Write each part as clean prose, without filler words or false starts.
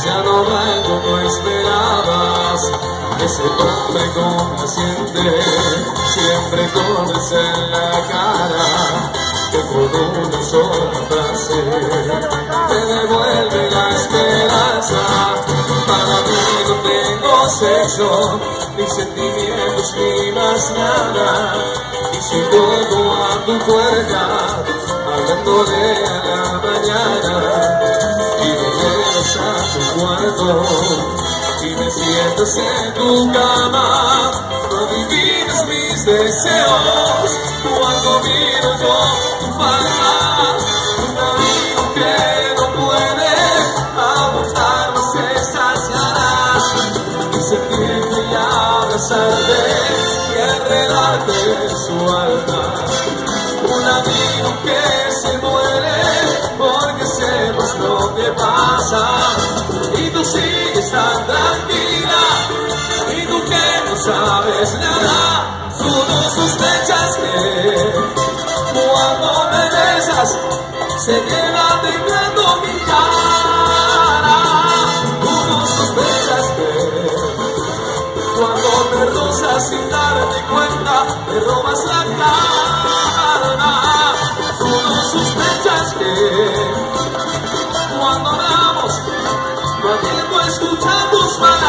ya no va como esperabas. Ese hombre complaciente, siempre con beso en la cara, que con una sola frase te devuelve la esperanza. Para mí no tengo sexo, ni sentimientos, ni más nada, y si todo a tu puerta, hablándole a la mañana, y me llevas a tu cuarto, y me sientas en tu cama, no adivinas mis deseos, cuando miro yo tu falda, un amigo que no puede aguantar más esas ganas, y sentirte y abrazarte y enredarte en su alma, un amigo que se muere porque sepas lo que pasa, y tú sigues tan tranquila, y tú que no sabes nada, tú no sospechas que cuando me besas se queda temblando mi cara, tú no sospechas que cuando me rozas sin darte cuenta me robas la calma, tú no sospechas que cuando hablamos no atiendo a escuchar tus palabras,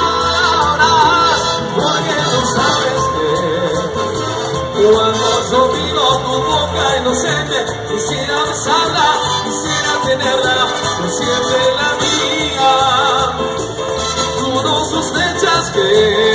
porque no sabes que cuando yo miro tu boca inocente quisiera besarla, quisiera tenerla por siempre la mía. Tú no sospechas que